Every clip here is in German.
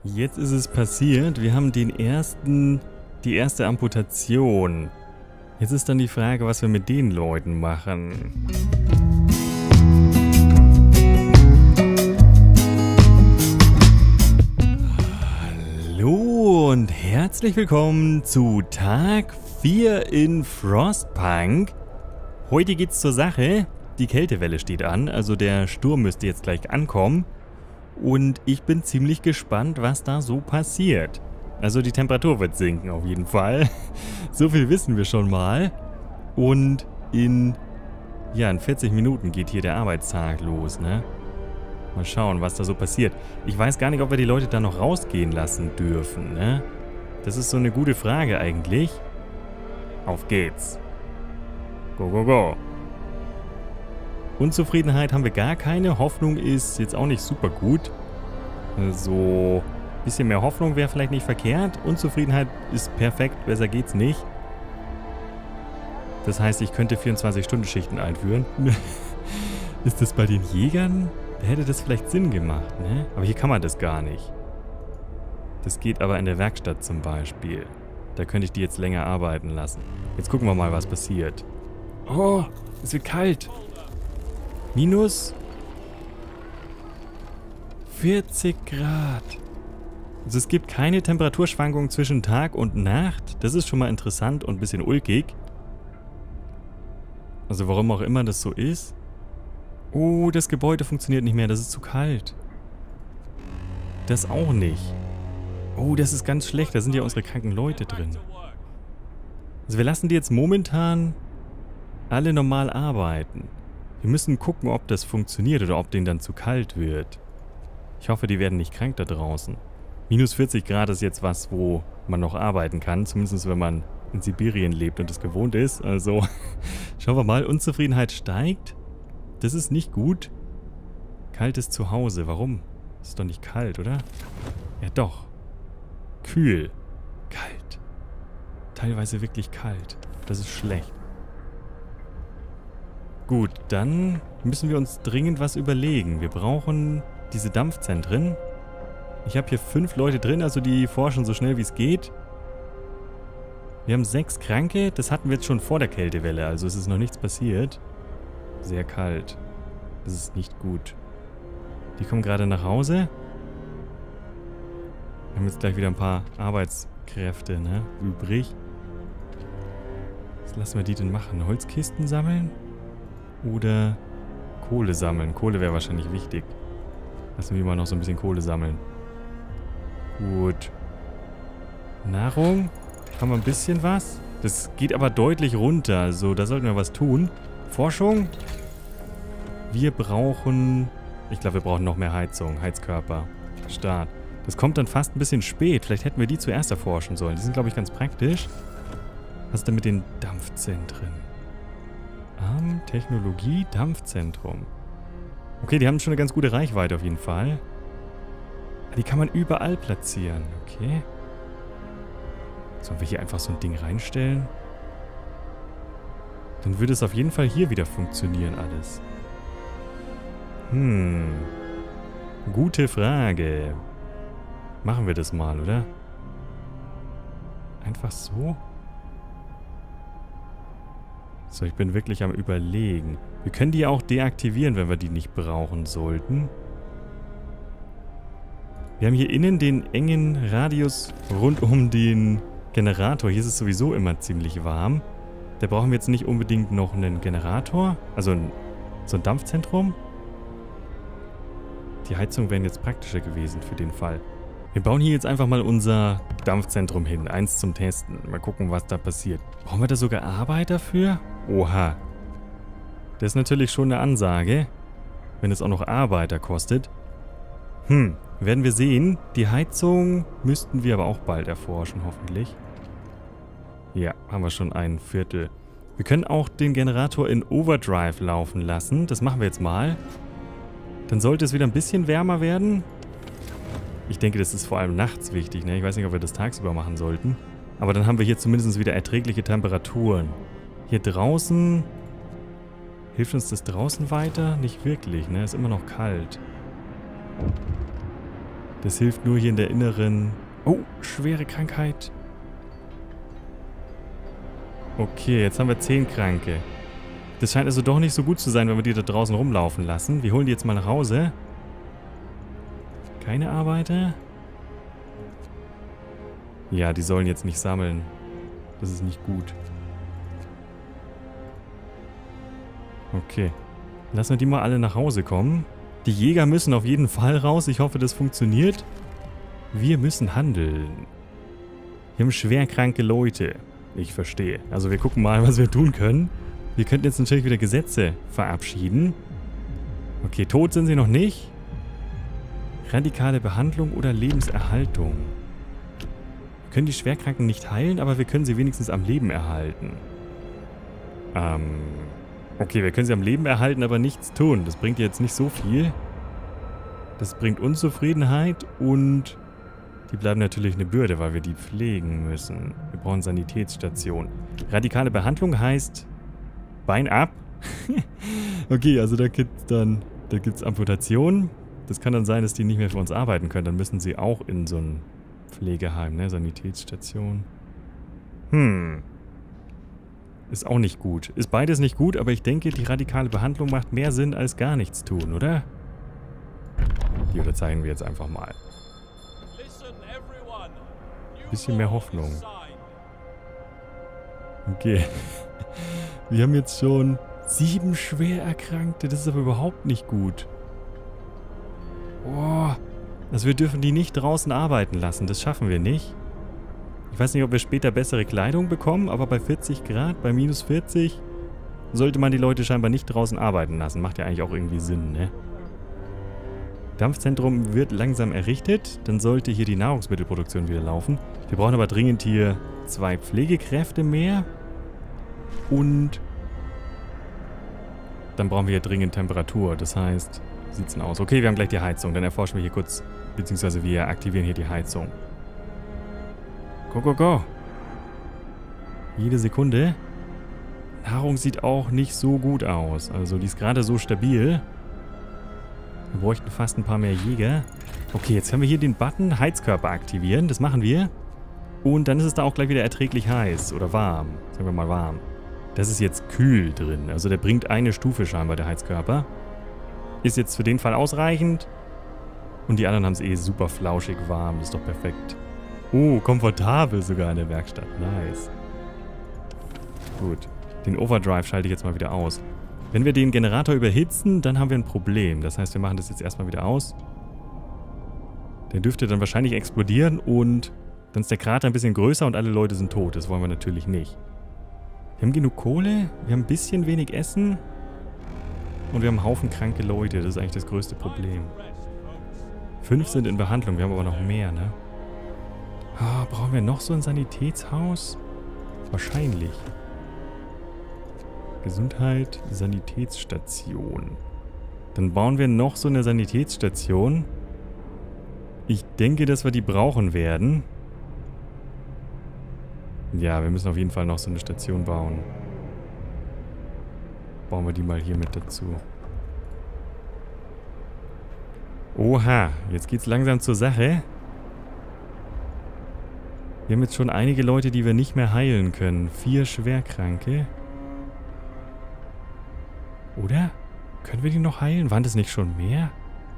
Jetzt ist es passiert. Wir haben die erste Amputation. Jetzt ist dann die Frage, was wir mit den Leuten machen. Hallo und herzlich willkommen zu Tag 4 in Frostpunk. Heute geht's zur Sache. Die Kältewelle steht an, also der Sturm müsste jetzt gleich ankommen. Und ich bin ziemlich gespannt, was da so passiert. Also die Temperatur wird sinken auf jeden Fall. So viel wissen wir schon mal. Und in 40 Minuten geht hier der Arbeitstag los, ne? Mal schauen, was da so passiert. Ich weiß gar nicht, ob wir die Leute da noch rausgehen lassen dürfen, ne? Das ist so eine gute Frage eigentlich. Auf geht's. Go, go, go. Unzufriedenheit haben wir gar keine. Hoffnung ist jetzt auch nicht super gut. Also, ein bisschen mehr Hoffnung wäre vielleicht nicht verkehrt. Unzufriedenheit ist perfekt, besser geht's nicht. Das heißt, ich könnte 24-Stunden-Schichten einführen. Ist das bei den Jägern? Da hätte das vielleicht Sinn gemacht, ne? Aber hier kann man das gar nicht. Das geht aber in der Werkstatt zum Beispiel. Da könnte ich die jetzt länger arbeiten lassen. Jetzt gucken wir mal, was passiert. Oh, es wird kalt. Minus 40 Grad. Also es gibt keine Temperaturschwankungen zwischen Tag und Nacht. Das ist schon mal interessant und ein bisschen ulkig. Also warum auch immer das so ist. Oh, das Gebäude funktioniert nicht mehr. Das ist zu kalt. Das auch nicht. Oh, das ist ganz schlecht. Da sind ja unsere kranken Leute drin. Also wir lassen die jetzt momentan alle normal arbeiten. Wir müssen gucken, ob das funktioniert oder ob denen dann zu kalt wird. Ich hoffe, die werden nicht krank da draußen. Minus 40 Grad ist jetzt was, wo man noch arbeiten kann. Zumindest wenn man in Sibirien lebt und es gewohnt ist. Also schauen wir mal. Unzufriedenheit steigt. Das ist nicht gut. Kaltes Zuhause. Warum? Ist doch nicht kalt, oder? Ja doch. Kühl. Kalt. Teilweise wirklich kalt. Das ist schlecht. Gut, dann müssen wir uns dringend was überlegen. Wir brauchen diese Dampfzentren. Ich habe hier 5 Leute drin, also die forschen so schnell wie es geht. Wir haben 6 Kranke. Das hatten wir jetzt schon vor der Kältewelle, also es ist noch nichts passiert. Sehr kalt. Das ist nicht gut. Die kommen gerade nach Hause. Wir haben jetzt gleich wieder ein paar Arbeitskräfte, ne, übrig. Was lassen wir die denn machen? Holzkisten sammeln? Oder Kohle sammeln. Kohle wäre wahrscheinlich wichtig. Lassen wir mal noch so ein bisschen Kohle sammeln. Gut. Nahrung. Haben wir ein bisschen was? Das geht aber deutlich runter. Also da sollten wir was tun. Forschung. Wir brauchen... Ich glaube, wir brauchen noch mehr Heizung. Heizkörper. Start. Das kommt dann fast ein bisschen spät. Vielleicht hätten wir die zuerst erforschen sollen. Die sind, glaube ich, ganz praktisch. Was ist denn mit den Dampfzentren? Technologie, Dampfzentrum. Okay, die haben schon eine ganz gute Reichweite auf jeden Fall. Die kann man überall platzieren. Okay. Sollen wir hier einfach so ein Ding reinstellen? Dann würde es auf jeden Fall hier wieder funktionieren alles. Gute Frage. Machen wir das mal, oder? Einfach so? So, ich bin wirklich am Überlegen. Wir können die auch deaktivieren, wenn wir die nicht brauchen sollten. Wir haben hier innen den engen Radius rund um den Generator. Hier ist es sowieso immer ziemlich warm. Da brauchen wir jetzt nicht unbedingt noch einen Generator. Also so ein Dampfzentrum. Die Heizungen wären jetzt praktischer gewesen für den Fall. Wir bauen hier jetzt einfach mal unser Dampfzentrum hin. Eins zum Testen. Mal gucken, was da passiert. Brauchen wir da sogar Arbeiter für? Oha. Das ist natürlich schon eine Ansage. Wenn es auch noch Arbeiter kostet. Werden wir sehen. Die Heizung müssten wir aber auch bald erforschen, hoffentlich. Ja, haben wir schon ein Viertel. Wir können auch den Generator in Overdrive laufen lassen. Das machen wir jetzt mal. Dann sollte es wieder ein bisschen wärmer werden. Ich denke, das ist vor allem nachts wichtig, ne? Ich weiß nicht, ob wir das tagsüber machen sollten. Aber dann haben wir hier zumindest wieder erträgliche Temperaturen. Hier draußen... Hilft uns das draußen weiter? Nicht wirklich, ne? Ist immer noch kalt. Das hilft nur hier in der inneren... Oh, schwere Krankheit. Okay, jetzt haben wir 10 Kranke. Das scheint also doch nicht so gut zu sein, wenn wir die da draußen rumlaufen lassen. Wir holen die jetzt mal nach Hause. Keine Arbeiter? Ja, die sollen jetzt nicht sammeln. Das ist nicht gut. Okay. Lassen wir die mal alle nach Hause kommen. Die Jäger müssen auf jeden Fall raus. Ich hoffe, das funktioniert. Wir müssen handeln. Wir haben schwerkranke Leute. Ich verstehe. Also wir gucken mal, was wir tun können. Wir könnten jetzt natürlich wieder Gesetze verabschieden. Okay, tot sind sie noch nicht. Radikale Behandlung oder Lebenserhaltung. Wir können die Schwerkranken nicht heilen, aber wir können sie wenigstens am Leben erhalten. Okay, wir können sie am Leben erhalten, aber nichts tun. Das bringt jetzt nicht so viel. Das bringt Unzufriedenheit und die bleiben natürlich eine Bürde, weil wir die pflegen müssen. Wir brauchen Sanitätsstation. Radikale Behandlung heißt Bein ab. Okay, also da gibt's Amputationen. Das kann dann sein, dass die nicht mehr für uns arbeiten können. Dann müssen sie auch in so ein Pflegeheim, ne? Sanitätsstation. Ist auch nicht gut. Ist beides nicht gut, aber ich denke, die radikale Behandlung macht mehr Sinn als gar nichts tun, oder? Die unterzeichnen wir jetzt einfach mal. Bisschen mehr Hoffnung. Okay. Wir haben jetzt schon 7 Schwererkrankte. Das ist aber überhaupt nicht gut. Oh. Also wir dürfen die nicht draußen arbeiten lassen. Das schaffen wir nicht. Ich weiß nicht, ob wir später bessere Kleidung bekommen, aber bei 40 Grad, bei minus 40, sollte man die Leute scheinbar nicht draußen arbeiten lassen. Macht ja eigentlich auch irgendwie Sinn, ne? Dampfzentrum wird langsam errichtet. Dann sollte hier die Nahrungsmittelproduktion wieder laufen. Wir brauchen aber dringend hier 2 Pflegekräfte mehr. Und dann brauchen wir hier dringend Temperatur. Das heißt, wie sieht's denn aus? Okay, wir haben gleich die Heizung. Dann erforschen wir hier kurz, beziehungsweise wir aktivieren hier die Heizung. Go, go, go. Jede Sekunde. Nahrung sieht auch nicht so gut aus. Also die ist gerade so stabil. Wir bräuchten fast ein paar mehr Jäger. Okay, jetzt haben wir hier den Button Heizkörper aktivieren. Das machen wir. Und dann ist es da auch gleich wieder erträglich heiß. Oder warm. Sagen wir mal warm. Das ist jetzt kühl drin. Also der bringt eine Stufe scheinbar, der Heizkörper. Ist jetzt für den Fall ausreichend. Und die anderen haben es eh super flauschig warm. Das ist doch perfekt. Oh, komfortabel sogar in der Werkstatt. Nice. Gut. Den Overdrive schalte ich jetzt mal wieder aus. Wenn wir den Generator überhitzen, dann haben wir ein Problem. Das heißt, wir machen das jetzt erstmal wieder aus. Der dürfte dann wahrscheinlich explodieren und dann ist der Krater ein bisschen größer und alle Leute sind tot. Das wollen wir natürlich nicht. Wir haben genug Kohle, wir haben ein bisschen wenig Essen und wir haben einen Haufen kranke Leute. Das ist eigentlich das größte Problem. 5 sind in Behandlung, wir haben aber noch mehr, ne? Ah, brauchen wir noch so ein Sanitätshaus? Wahrscheinlich. Gesundheit, Sanitätsstation. Dann bauen wir noch so eine Sanitätsstation. Ich denke, dass wir die brauchen werden. Ja, wir müssen auf jeden Fall noch so eine Station bauen. Bauen wir die mal hier mit dazu. Oha, jetzt geht's langsam zur Sache. Wir haben jetzt schon einige Leute, die wir nicht mehr heilen können. 4 Schwerkranke. Oder? Können wir die noch heilen? Waren das nicht schon mehr?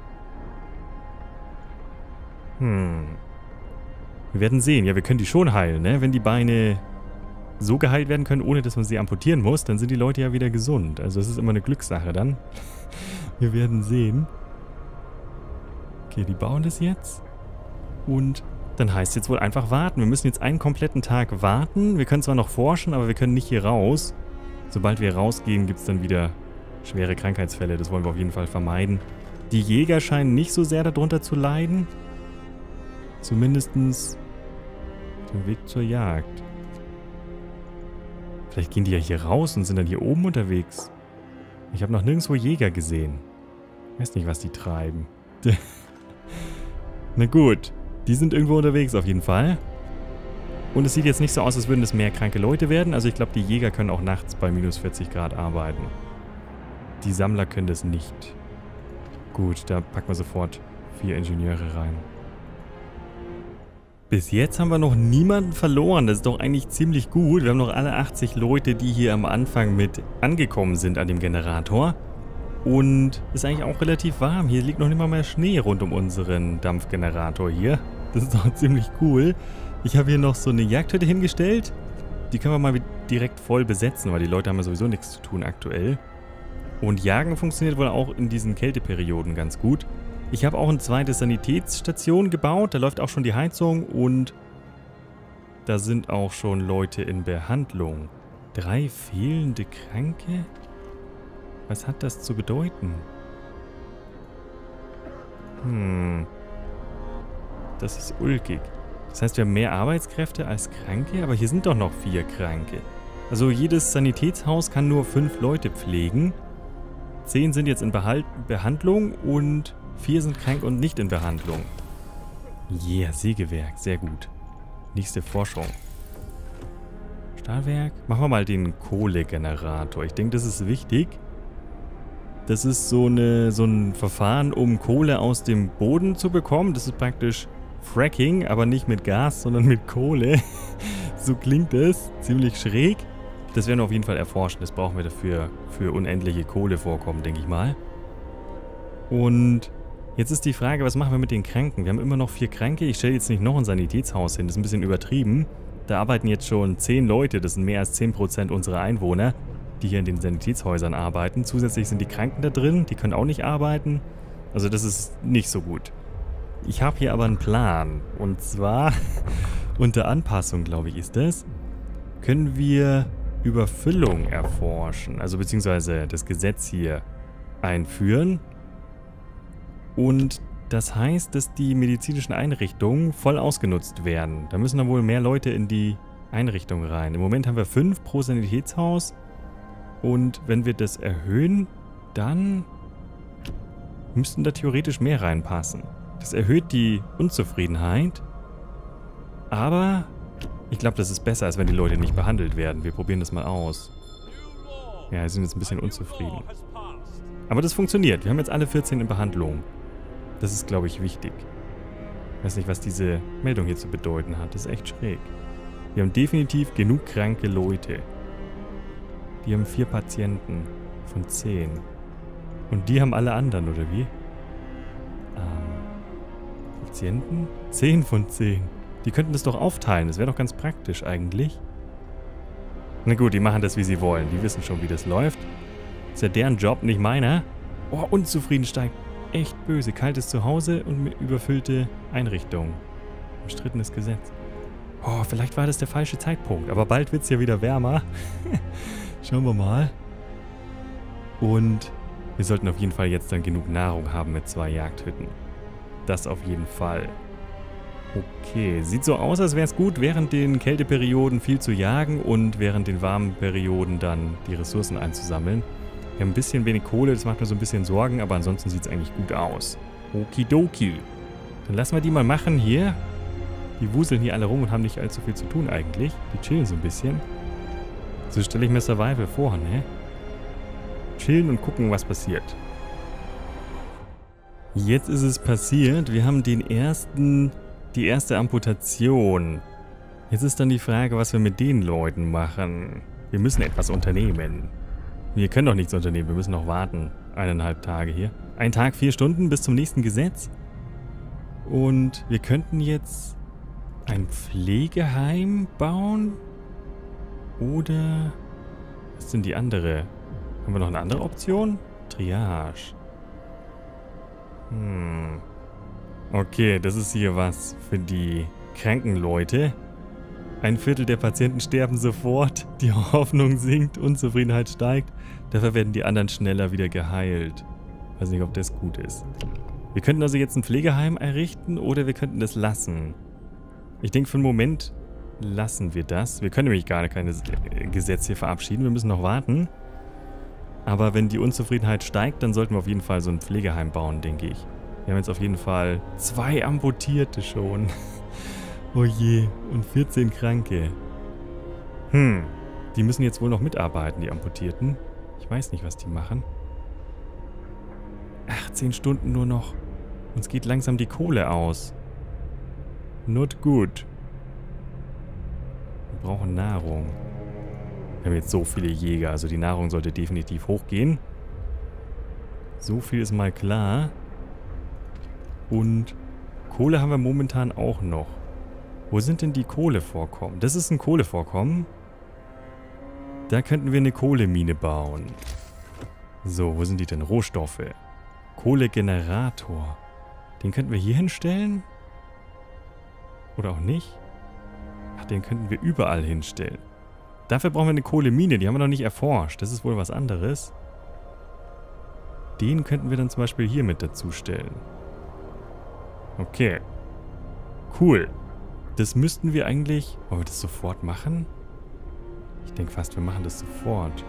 Wir werden sehen. Ja, wir können die schon heilen, ne? Wenn die Beine so geheilt werden können, ohne dass man sie amputieren muss, dann sind die Leute ja wieder gesund. Also das ist immer eine Glückssache dann. Wir werden sehen. Okay, die bauen das jetzt. Und dann heißt es jetzt wohl einfach warten. Wir müssen jetzt einen kompletten Tag warten. Wir können zwar noch forschen, aber wir können nicht hier raus. Sobald wir rausgehen, gibt es dann wieder schwere Krankheitsfälle. Das wollen wir auf jeden Fall vermeiden. Die Jäger scheinen nicht so sehr darunter zu leiden. Zumindestens den Weg zur Jagd. Vielleicht gehen die ja hier raus und sind dann hier oben unterwegs. Ich habe noch nirgendwo Jäger gesehen. Ich weiß nicht, was die treiben. Na gut. Die sind irgendwo unterwegs auf jeden Fall. Und es sieht jetzt nicht so aus, als würden es mehr kranke Leute werden. Also ich glaube, die Jäger können auch nachts bei minus 40 Grad arbeiten. Die Sammler können das nicht. Gut, da packen wir sofort 4 Ingenieure rein. Bis jetzt haben wir noch niemanden verloren. Das ist doch eigentlich ziemlich gut. Wir haben noch alle 80 Leute, die hier am Anfang mit angekommen sind an dem Generator. Und ist eigentlich auch relativ warm. Hier liegt noch nicht mal mehr Schnee rund um unseren Dampfgenerator hier. Das ist doch ziemlich cool. Ich habe hier noch so eine Jagdhütte hingestellt. Die können wir mal direkt voll besetzen, weil die Leute haben ja sowieso nichts zu tun aktuell. Und Jagen funktioniert wohl auch in diesen Kälteperioden ganz gut. Ich habe auch eine zweite Sanitätsstation gebaut. Da läuft auch schon die Heizung und da sind auch schon Leute in Behandlung. 3 fehlende Kranke? Was hat das zu bedeuten? Das ist ulkig. Das heißt, wir haben mehr Arbeitskräfte als Kranke, aber hier sind doch noch 4 Kranke. Also jedes Sanitätshaus kann nur 5 Leute pflegen. 10 sind jetzt in Behandlung und 4 sind krank und nicht in Behandlung. Yeah, Sägewerk, sehr gut. Nächste Forschung. Stahlwerk. Machen wir mal den Kohlegenerator. Ich denke, das ist wichtig. Das ist so ein Verfahren, um Kohle aus dem Boden zu bekommen. Das ist praktisch Fracking, aber nicht mit Gas, sondern mit Kohle. So klingt es. Ziemlich schräg. Das werden wir auf jeden Fall erforschen. Das brauchen wir dafür für unendliche Kohlevorkommen, denke ich mal. Und jetzt ist die Frage, was machen wir mit den Kranken? Wir haben immer noch 4 Kranke. Ich stelle jetzt nicht noch ein Sanitätshaus hin. Das ist ein bisschen übertrieben. Da arbeiten jetzt schon 10 Leute. Das sind mehr als 10% unserer Einwohner, die hier in den Sanitätshäusern arbeiten. Zusätzlich sind die Kranken da drin. Die können auch nicht arbeiten. Also das ist nicht so gut. Ich habe hier aber einen Plan. Und zwar, unter Anpassung, glaube ich, ist das, können wir Überfüllung erforschen. Also beziehungsweise das Gesetz hier einführen. Und das heißt, dass die medizinischen Einrichtungen voll ausgenutzt werden. Da müssen dann wohl mehr Leute in die Einrichtung rein. Im Moment haben wir 5 pro Sanitätshaus. Und wenn wir das erhöhen, dann müssten da theoretisch mehr reinpassen. Das erhöht die Unzufriedenheit. Aber ich glaube, das ist besser, als wenn die Leute nicht behandelt werden. Wir probieren das mal aus. Ja, wir sind jetzt ein bisschen unzufrieden. Aber das funktioniert. Wir haben jetzt alle 14 in Behandlung. Das ist, glaube ich, wichtig. Ich weiß nicht, was diese Meldung hier zu bedeuten hat. Das ist echt schräg. Wir haben definitiv genug kranke Leute. Die haben 4 Patienten von 10. Und die haben alle anderen, oder wie? Patienten? 10 von 10. Die könnten das doch aufteilen. Das wäre doch ganz praktisch eigentlich. Na gut, die machen das, wie sie wollen. Die wissen schon, wie das läuft. Ist ja deren Job, nicht meiner. Oh, unzufrieden steigt. Echt böse. Kaltes Zuhause und überfüllte Einrichtung. Umstrittenes Gesetz. Oh, vielleicht war das der falsche Zeitpunkt. Aber bald wird es ja wieder wärmer. Schauen wir mal. Und wir sollten auf jeden Fall jetzt dann genug Nahrung haben mit 2 Jagdhütten. Das auf jeden Fall. Okay, sieht so aus, als wäre es gut, während den Kälteperioden viel zu jagen und während den warmen Perioden dann die Ressourcen einzusammeln. Wir haben ein bisschen wenig Kohle, das macht mir so ein bisschen Sorgen, aber ansonsten sieht es eigentlich gut aus. Okidoki. Dann lassen wir die mal machen hier. Die wuseln hier alle rum und haben nicht allzu viel zu tun eigentlich. Die chillen so ein bisschen. So stelle ich mir Survival vor, ne? Chillen und gucken, was passiert. Jetzt ist es passiert. Wir haben die erste Amputation. Jetzt ist dann die Frage, was wir mit den Leuten machen. Wir müssen etwas unternehmen. Wir können doch nichts unternehmen, wir müssen noch warten. 1,5 Tage hier. 1 Tag, 4 Stunden bis zum nächsten Gesetz. Und wir könnten jetzt ein Pflegeheim bauen. Oder was ist denn die andere? Haben wir noch eine andere Option? Triage. Okay, das ist hier was für die kranken Leute. 1/4 der Patienten sterben sofort, die Hoffnung sinkt, Unzufriedenheit steigt. Dafür werden die anderen schneller wieder geheilt. Weiß nicht, ob das gut ist. Wir könnten also jetzt ein Pflegeheim errichten oder wir könnten das lassen. Ich denke, für einen Moment lassen wir das. Wir können nämlich gar keine Gesetze hier verabschieden. Wir müssen noch warten. Aber wenn die Unzufriedenheit steigt, dann sollten wir auf jeden Fall so ein Pflegeheim bauen, denke ich. Wir haben jetzt auf jeden Fall 2 Amputierte schon. Oh je, und 14 Kranke. Die müssen jetzt wohl noch mitarbeiten, die Amputierten. Ich weiß nicht, was die machen. 18 Stunden nur noch. Uns geht langsam die Kohle aus. Not good. Wir brauchen Nahrung. Wir haben jetzt so viele Jäger, also die Nahrung sollte definitiv hochgehen. So viel ist mal klar. Und Kohle haben wir momentan auch noch. Wo sind denn die Kohlevorkommen? Das ist ein Kohlevorkommen. Da könnten wir eine Kohlemine bauen. So, wo sind die denn? Rohstoffe. Kohlegenerator. Den könnten wir hier hinstellen? Oder auch nicht? Ach, den könnten wir überall hinstellen. Dafür brauchen wir eine Kohlemine, die haben wir noch nicht erforscht. Das ist wohl was anderes. Den könnten wir dann zum Beispiel hier mit dazu stellen. Okay. Cool. Das müssten wir eigentlich... Wollen wir das sofort machen? Ich denke fast, wir machen das sofort.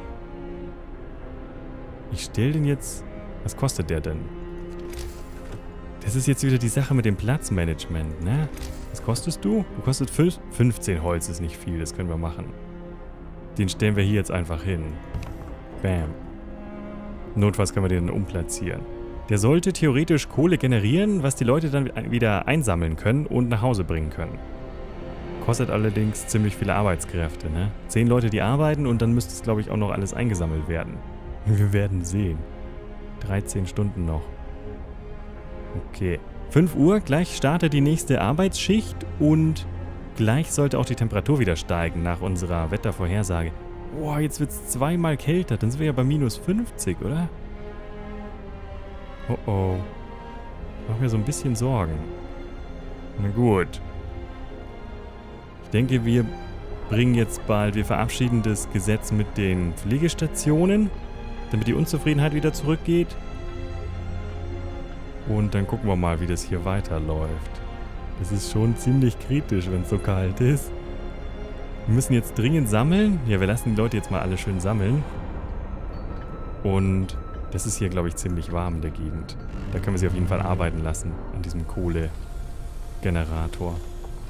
Ich stelle den jetzt... Was kostet der denn? Das ist jetzt wieder die Sache mit dem Platzmanagement, ne? Was kostest du? Du kostet 15 Holz, ist nicht viel, das können wir machen. Den stellen wir hier jetzt einfach hin. Bam. Notfalls können wir den dann umplatzieren. Der sollte theoretisch Kohle generieren, was die Leute dann wieder einsammeln können und nach Hause bringen können. Kostet allerdings ziemlich viele Arbeitskräfte, ne? 10 Leute, die arbeiten und dann müsste es, glaube ich, auch noch alles eingesammelt werden. Wir werden sehen. 13 Stunden noch. Okay. 5 Uhr, gleich startet die nächste Arbeitsschicht und gleich sollte auch die Temperatur wieder steigen nach unserer Wettervorhersage. Boah, jetzt wird es zweimal kälter, dann sind wir ja bei minus 50, oder? Oh oh. Ich mache mir so ein bisschen Sorgen. Na gut. Ich denke, wir bringen jetzt bald, wir verabschieden das Gesetz mit den Pflegestationen, damit die Unzufriedenheit wieder zurückgeht. Und dann gucken wir mal, wie das hier weiterläuft. Das ist schon ziemlich kritisch, wenn es so kalt ist. Wir müssen jetzt dringend sammeln. Ja, wir lassen die Leute jetzt mal alle schön sammeln. Und das ist hier, glaube ich, ziemlich warm in der Gegend. Da können wir sie auf jeden Fall arbeiten lassen, an diesem Kohlegenerator.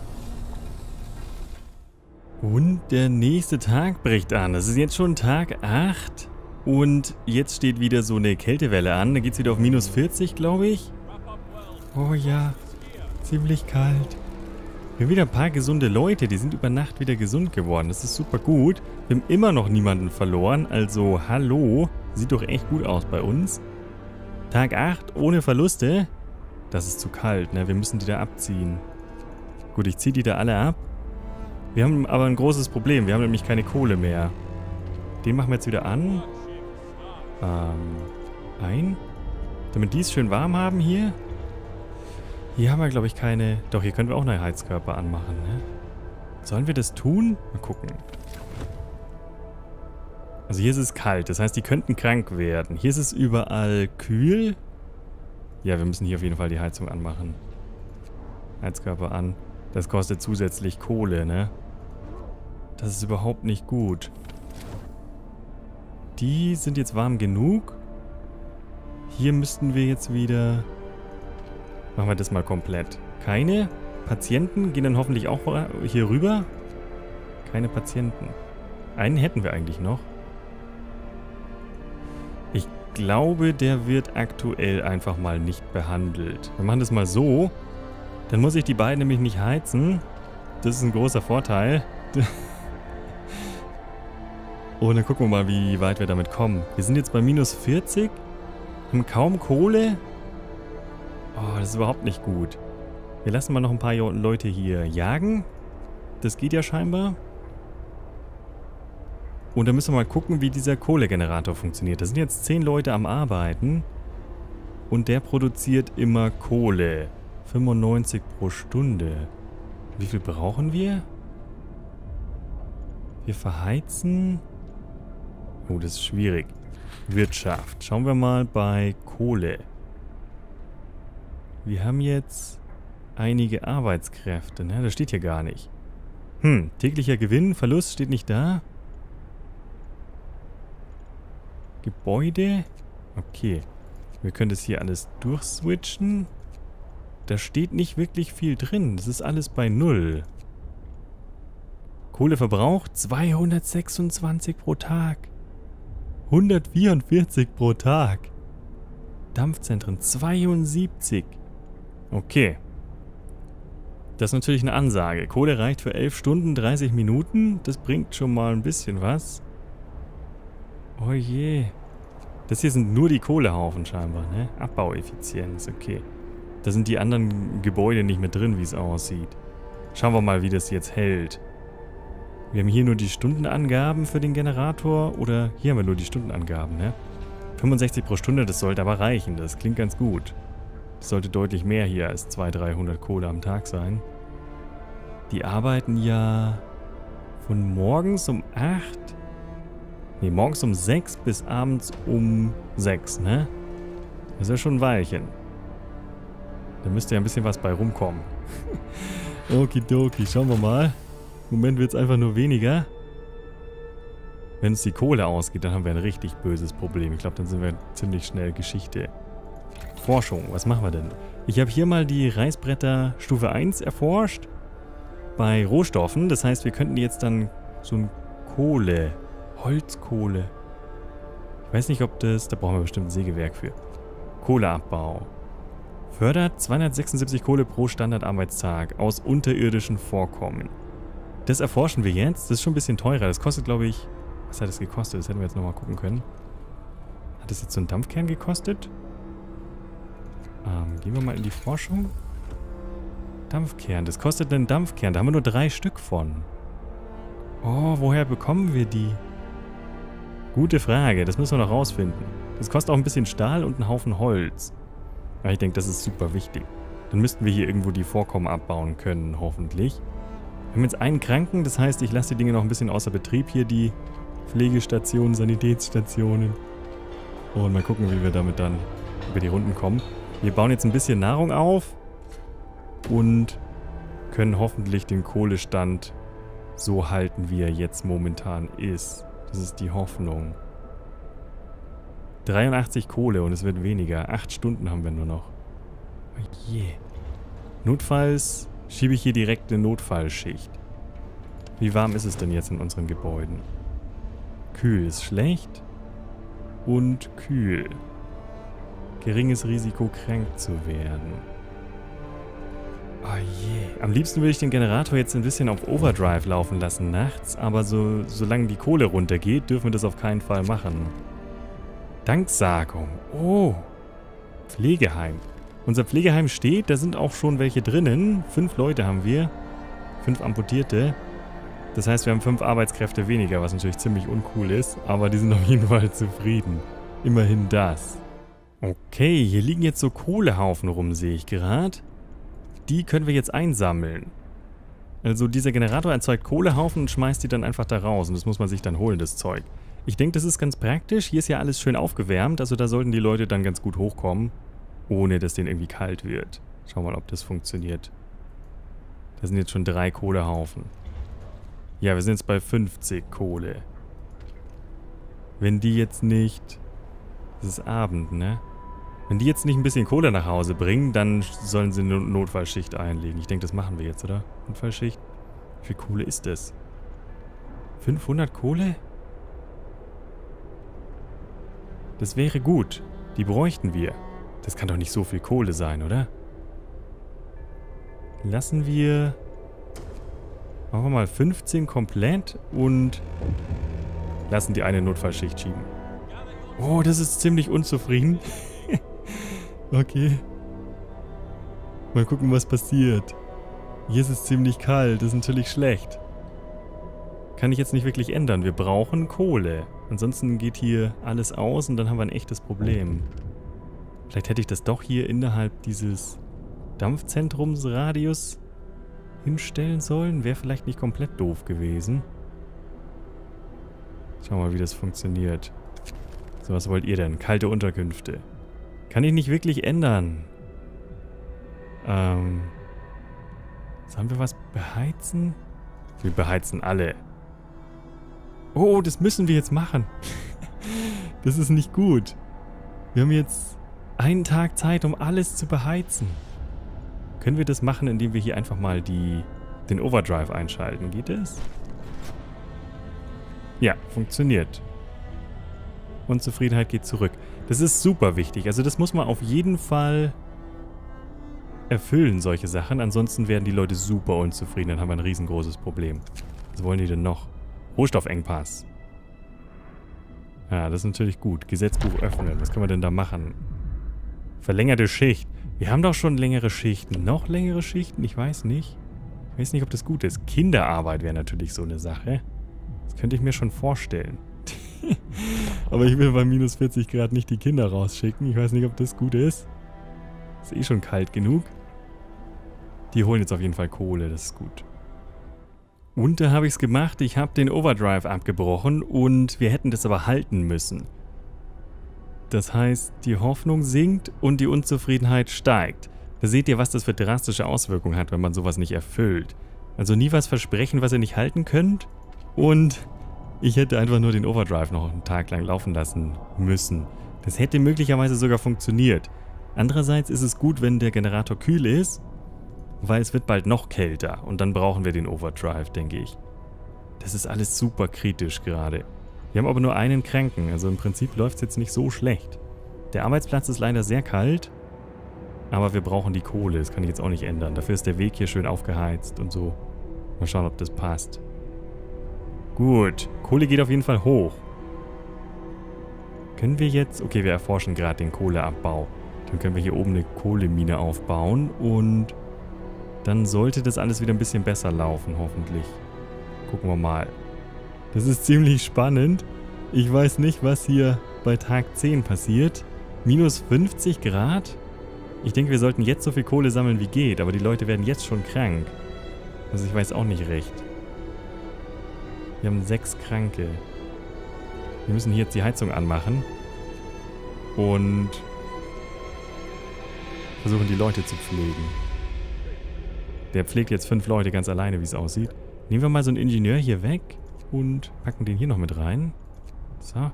Und der nächste Tag bricht an. Das ist jetzt schon Tag 8. Und jetzt steht wieder so eine Kältewelle an. Da geht es wieder auf minus 40, glaube ich. Oh ja, ziemlich kalt. Wir haben wieder ein paar gesunde Leute. Die sind über Nacht wieder gesund geworden. Das ist super gut. Wir haben immer noch niemanden verloren. Also, hallo. Sieht doch echt gut aus bei uns. Tag 8 ohne Verluste. Das ist zu kalt, ne? Wir müssen die da abziehen. Gut, ich ziehe die da alle ab. Wir haben aber ein großes Problem. Wir haben nämlich keine Kohle mehr. Den machen wir jetzt wieder an. Damit die es schön warm haben hier. Hier haben wir, glaube ich, keine... Doch, hier können wir auch einen Heizkörper anmachen, ne? Sollen wir das tun? Mal gucken. Also hier ist es kalt, das heißt, die könnten krank werden. Hier ist es überall kühl. Ja, wir müssen hier auf jeden Fall die Heizung anmachen. Heizkörper an. Das kostet zusätzlich Kohle, ne? Das ist überhaupt nicht gut. Die sind jetzt warm genug. Hier müssten wir jetzt wieder... Machen wir das mal komplett. Keine Patienten gehen dann hoffentlich auch hier rüber. Keine Patienten. Einen hätten wir eigentlich noch. Ich glaube, der wird aktuell einfach mal nicht behandelt. Wir machen das mal so. Dann muss ich die beiden nämlich nicht heizen. Das ist ein großer Vorteil. Und dann gucken wir mal, wie weit wir damit kommen. Wir sind jetzt bei minus 40. Haben kaum Kohle. Oh, das ist überhaupt nicht gut. Wir lassen mal noch ein paar Leute hier jagen. Das geht ja scheinbar. Und dann müssen wir mal gucken, wie dieser Kohlegenerator funktioniert. Da sind jetzt 10 Leute am Arbeiten. Und der produziert immer Kohle. 95 pro Stunde. Wie viel brauchen wir? Wir verheizen. Oh, das ist schwierig. Wirtschaft. Schauen wir mal bei Kohle. Wir haben jetzt einige Arbeitskräfte, ne? Das steht hier gar nicht. Täglicher Gewinn, Verlust steht nicht da. Gebäude. Okay. Wir können das hier alles durchswitchen. Da steht nicht wirklich viel drin. Das ist alles bei 0. Kohleverbrauch 226 pro Tag. 144 pro Tag. Dampfzentren 72. Okay. Das ist natürlich eine Ansage. Kohle reicht für 11 Stunden, 30 Minuten. Das bringt schon mal ein bisschen was. Oh je. Das hier sind nur die Kohlehaufen scheinbar, ne? Abbaueffizienz, okay. Da sind die anderen Gebäude nicht mehr drin, wie es aussieht. Schauen wir mal, wie das jetzt hält. Wir haben hier nur die Stundenangaben für den Generator. Oder hier haben wir nur die Stundenangaben, ne? 65 pro Stunde, das sollte aber reichen. Das klingt ganz gut. Das sollte deutlich mehr hier als 200-300 Kohle am Tag sein. Die arbeiten ja von morgens um 8... Ne, morgens um 6 bis abends um 6, ne? Das ist ja schon ein Weilchen. Da müsste ja ein bisschen was bei rumkommen. Okidoki, schauen wir mal. Im Moment wird es einfach nur weniger. Wenn uns die Kohle ausgeht, dann haben wir ein richtig böses Problem. Ich glaube, dann sind wir ziemlich schnell Geschichte. Forschung, was machen wir denn? Ich habe hier mal die Reißbretter Stufe 1 erforscht. Bei Rohstoffen. Das heißt, wir könnten jetzt dann so ein Holzkohle. Ich weiß nicht, ob das... Da brauchen wir bestimmt ein Sägewerk für. Kohleabbau. Fördert 276 Kohle pro Standardarbeitstag aus unterirdischen Vorkommen. Das erforschen wir jetzt. Das ist schon ein bisschen teurer. Das kostet, glaube ich... Was hat das gekostet? Das hätten wir jetzt nochmal gucken können. Hat das jetzt so einen Dampfkern gekostet? Gehen wir mal in die Forschung. Dampfkern. Das kostet einen Dampfkern. Da haben wir nur 3 Stück von. Oh, woher bekommen wir die? Gute Frage. Das müssen wir noch rausfinden. Das kostet auch ein bisschen Stahl und einen Haufen Holz. Aber ich denke, das ist super wichtig. Dann müssten wir hier irgendwo die Vorkommen abbauen können, hoffentlich. Wir haben jetzt einen Kranken. Das heißt, ich lasse die Dinge noch ein bisschen außer Betrieb hier. Die Pflegestationen, Sanitätsstationen. Und mal gucken, wie wir damit dann über die Runden kommen. Wir bauen jetzt ein bisschen Nahrung auf und können hoffentlich den Kohlestand so halten, wie er jetzt momentan ist. Das ist die Hoffnung. 83 Kohle und es wird weniger. 8 Stunden haben wir nur noch. Oh je. Notfalls schiebe ich hier direkt eine Notfallschicht. Wie warm ist es denn jetzt in unseren Gebäuden? Kühl ist schlecht und kühl. Geringes Risiko, krank zu werden. Oh je. Am liebsten würde ich den Generator jetzt ein bisschen auf Overdrive laufen lassen nachts, aber solange die Kohle runtergeht, dürfen wir das auf keinen Fall machen. Danksagung. Oh. Pflegeheim. Unser Pflegeheim steht, da sind auch schon welche drinnen. 5 Leute haben wir. 5 Amputierte. Das heißt, wir haben 5 Arbeitskräfte weniger, was natürlich ziemlich uncool ist, aber die sind auf jeden Fall zufrieden. Immerhin das. Okay, hier liegen jetzt so Kohlehaufen rum, sehe ich gerade. Die können wir jetzt einsammeln. Also dieser Generator erzeugt Kohlehaufen und schmeißt die dann einfach da raus. Und das muss man sich dann holen, das Zeug. Ich denke, das ist ganz praktisch. Hier ist ja alles schön aufgewärmt. Also da sollten die Leute dann ganz gut hochkommen. Ohne, dass denen irgendwie kalt wird. Schauen wir mal, ob das funktioniert. Da sind jetzt schon 3 Kohlehaufen. Ja, wir sind jetzt bei 50 Kohle. Wenn die jetzt nicht... Es ist Abend, ne? Wenn die jetzt nicht ein bisschen Kohle nach Hause bringen, dann sollen sie eine Notfallschicht einlegen. Ich denke, das machen wir jetzt, oder? Notfallschicht? Wie viel Kohle ist das? 500 Kohle? Das wäre gut. Die bräuchten wir. Das kann doch nicht so viel Kohle sein, oder? Lassen wir... Machen wir mal 15 komplett und lassen die eine Notfallschicht schieben. Oh, das ist ziemlich unzufrieden. Okay. Mal gucken, was passiert. Hier ist es ziemlich kalt. Das ist natürlich schlecht. Kann ich jetzt nicht wirklich ändern. Wir brauchen Kohle. Ansonsten geht hier alles aus und dann haben wir ein echtes Problem. Vielleicht hätte ich das doch hier innerhalb dieses Dampfzentrumsradius hinstellen sollen. Wäre vielleicht nicht komplett doof gewesen. Schauen wir mal, wie das funktioniert. So, was wollt ihr denn? Kalte Unterkünfte. Kann ich nicht wirklich ändern. Sollen wir was beheizen? Wir beheizen alle. Oh, das müssen wir jetzt machen. Das ist nicht gut. Wir haben jetzt einen Tag Zeit, um alles zu beheizen. Können wir das machen, indem wir hier einfach mal den Overdrive einschalten? Geht das? Ja, funktioniert. Unzufriedenheit geht zurück. Das ist super wichtig. Also das muss man auf jeden Fall erfüllen solche Sachen. Ansonsten werden die Leute super unzufrieden. Dann haben wir ein riesengroßes Problem. Was wollen die denn noch? Rohstoffengpass. Ja, das ist natürlich gut. Gesetzbuch öffnen. Was können wir denn da machen? Verlängerte Schicht. Wir haben doch schon längere Schichten. Noch längere Schichten? Ich weiß nicht. Ich weiß nicht, ob das gut ist. Kinderarbeit wäre natürlich so eine Sache. Das könnte ich mir schon vorstellen. Aber ich will bei minus 40 Grad nicht die Kinder rausschicken. Ich weiß nicht, ob das gut ist. Ist eh schon kalt genug. Die holen jetzt auf jeden Fall Kohle. Das ist gut. Und da habe ich es gemacht. Ich habe den Overdrive abgebrochen und wir hätten das aber halten müssen. Das heißt, die Hoffnung sinkt und die Unzufriedenheit steigt. Da seht ihr, was das für drastische Auswirkungen hat, wenn man sowas nicht erfüllt. Also nie was versprechen, was ihr nicht halten könnt. Und ich hätte einfach nur den Overdrive noch einen Tag lang laufen lassen müssen. Das hätte möglicherweise sogar funktioniert. Andererseits ist es gut, wenn der Generator kühl ist, weil es wird bald noch kälter und dann brauchen wir den Overdrive, denke ich. Das ist alles super kritisch gerade. Wir haben aber nur einen Kranken, also im Prinzip läuft es jetzt nicht so schlecht. Der Arbeitsplatz ist leider sehr kalt, aber wir brauchen die Kohle, das kann ich jetzt auch nicht ändern. Dafür ist der Weg hier schön aufgeheizt und so. Mal schauen, ob das passt. Gut, Kohle geht auf jeden Fall hoch. Können wir jetzt... Okay, wir erforschen gerade den Kohleabbau. Dann können wir hier oben eine Kohlemine aufbauen und dann sollte das alles wieder ein bisschen besser laufen, hoffentlich. Gucken wir mal. Das ist ziemlich spannend. Ich weiß nicht, was hier bei Tag 10 passiert. Minus 50 Grad? Ich denke, wir sollten jetzt so viel Kohle sammeln, wie geht, aber die Leute werden jetzt schon krank. Also ich weiß auch nicht recht. Wir haben 6 Kranke. Wir müssen hier jetzt die Heizung anmachen. Und versuchen, die Leute zu pflegen. Der pflegt jetzt 5 Leute ganz alleine, wie es aussieht. Nehmen wir mal so einen Ingenieur hier weg und packen den hier noch mit rein. So.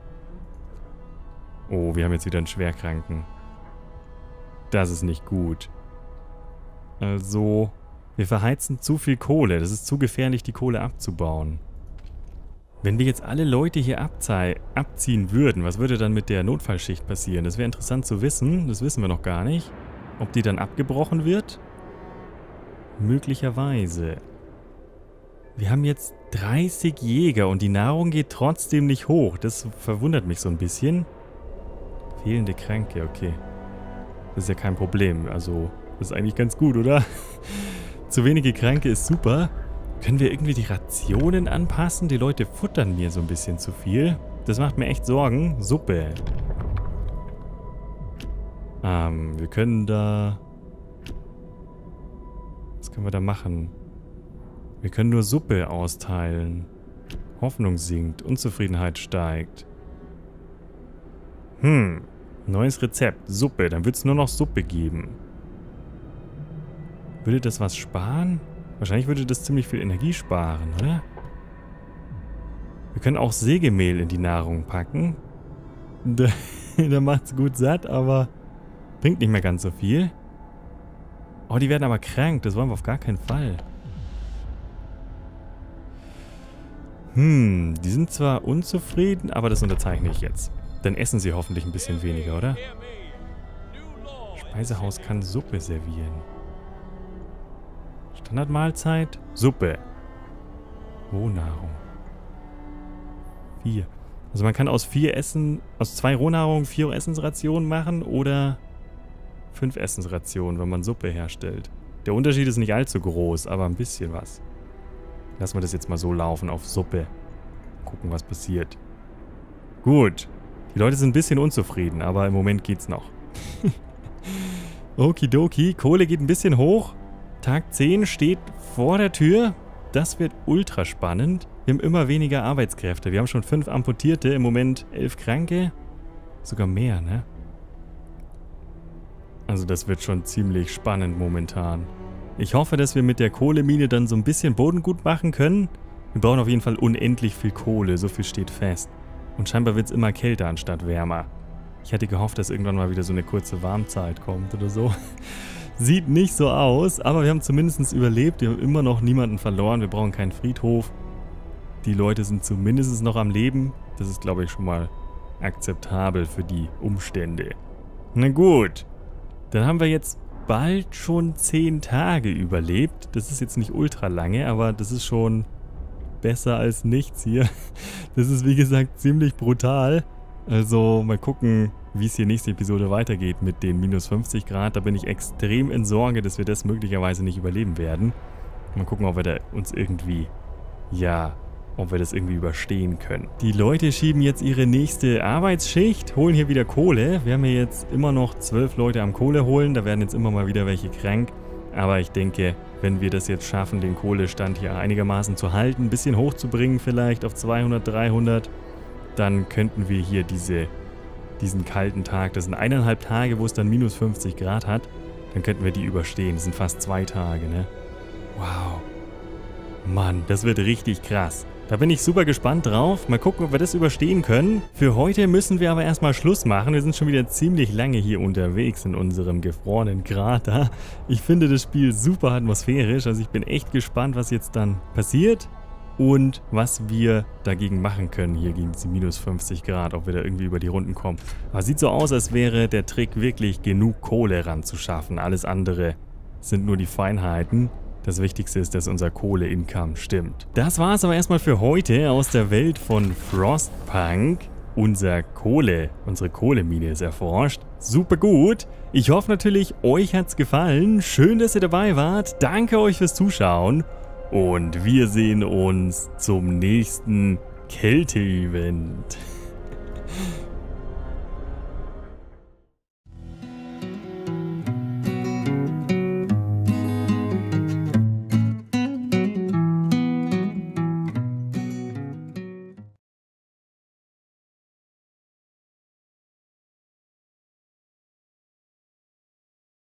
Oh, wir haben jetzt wieder einen Schwerkranken. Das ist nicht gut. Also, wir verheizen zu viel Kohle. Das ist zu gefährlich, die Kohle abzubauen. Wenn wir jetzt alle Leute hier abziehen würden, was würde dann mit der Notfallschicht passieren? Das wäre interessant zu wissen. Das wissen wir noch gar nicht. Ob die dann abgebrochen wird? Möglicherweise. Wir haben jetzt 30 Jäger und die Nahrung geht trotzdem nicht hoch. Das verwundert mich so ein bisschen. Fehlende Kranke, okay. Das ist ja kein Problem. Also, das ist eigentlich ganz gut, oder? Zu wenige Kranke ist super. Können wir irgendwie die Rationen anpassen? Die Leute futtern mir so ein bisschen zu viel. Das macht mir echt Sorgen. Suppe. Wir können da... Was können wir da machen? Wir können nur Suppe austeilen. Hoffnung sinkt. Unzufriedenheit steigt. Neues Rezept. Suppe. Dann wird es nur noch Suppe geben. Würde das was sparen? Wahrscheinlich würde das ziemlich viel Energie sparen, oder? Wir können auch Sägemehl in die Nahrung packen. Da macht's gut satt, aber bringt nicht mehr ganz so viel. Oh, die werden aber krank. Das wollen wir auf gar keinen Fall. Die sind zwar unzufrieden, aber das unterzeichne ich jetzt. Dann essen sie hoffentlich ein bisschen weniger, oder? Speisehaus kann Suppe servieren. Standardmahlzeit, Suppe. Rohnahrung. 4. Also man kann aus 2 Rohnahrungen 4 Essensrationen machen oder 5 Essensrationen, wenn man Suppe herstellt. Der Unterschied ist nicht allzu groß, aber ein bisschen was. Lassen wir das jetzt mal so laufen auf Suppe. Gucken, was passiert. Gut. Die Leute sind ein bisschen unzufrieden, aber im Moment geht's noch. Okidoki. Kohle geht ein bisschen hoch. Tag 10 steht vor der Tür. Das wird ultra spannend. Wir haben immer weniger Arbeitskräfte. Wir haben schon 5 Amputierte, im Moment 11 Kranke. Sogar mehr, ne? Also das wird schon ziemlich spannend momentan. Ich hoffe, dass wir mit der Kohlemine dann so ein bisschen Boden gut machen können. Wir brauchen auf jeden Fall unendlich viel Kohle, so viel steht fest. Und scheinbar wird es immer kälter anstatt wärmer. Ich hatte gehofft, dass irgendwann mal wieder so eine kurze Warmzeit kommt oder so. Sieht nicht so aus, aber wir haben zumindest überlebt. Wir haben immer noch niemanden verloren. Wir brauchen keinen Friedhof. Die Leute sind zumindest noch am Leben. Das ist, glaube ich, schon mal akzeptabel für die Umstände. Na gut. Dann haben wir jetzt bald schon 10 Tage überlebt. Das ist jetzt nicht ultra lange, aber das ist schon besser als nichts hier. Das ist, wie gesagt, ziemlich brutal. Also mal gucken, wie es hier nächste Episode weitergeht mit den minus 50 Grad. Da bin ich extrem in Sorge, dass wir das möglicherweise nicht überleben werden. Mal gucken, ob wir da uns irgendwie, ja, ob wir das irgendwie überstehen können. Die Leute schieben jetzt ihre nächste Arbeitsschicht, holen hier wieder Kohle. Wir haben hier jetzt immer noch 12 Leute am Kohle holen. Da werden jetzt immer mal wieder welche krank. Aber ich denke, wenn wir das jetzt schaffen, den Kohlestand hier einigermaßen zu halten, ein bisschen hochzubringen vielleicht auf 200, 300, dann könnten wir hier diesen kalten Tag, das sind 1,5 Tage, wo es dann minus 50 Grad hat, dann könnten wir die überstehen. Das sind fast 2 Tage, ne? Wow. Mann, das wird richtig krass. Da bin ich super gespannt drauf. Mal gucken, ob wir das überstehen können. Für heute müssen wir aber erstmal Schluss machen. Wir sind schon wieder ziemlich lange hier unterwegs in unserem gefrorenen Krater. Ich finde das Spiel super atmosphärisch. Also ich bin echt gespannt, was jetzt dann passiert und was wir dagegen machen können hier gegen die minus 50 Grad, ob wir da irgendwie über die Runden kommen. Aber sieht so aus, als wäre der Trick wirklich genug Kohle ranzuschaffen. Alles andere sind nur die Feinheiten. Das Wichtigste ist, dass unser Kohle-Income stimmt. Das war es aber erstmal für heute aus der Welt von Frostpunk. Unsere Kohlemine ist erforscht. Super gut. Ich hoffe natürlich, euch hat's gefallen. Schön, dass ihr dabei wart. Danke euch fürs Zuschauen. Und wir sehen uns zum nächsten Kälte-Event.